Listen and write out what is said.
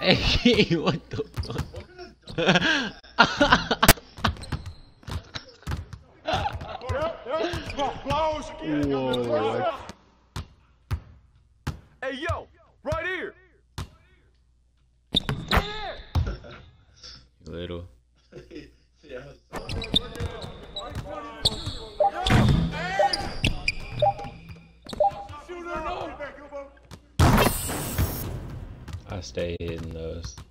Hey, what the fuck? Whoa. Hey, yo, right here. Little. I stay hitting those.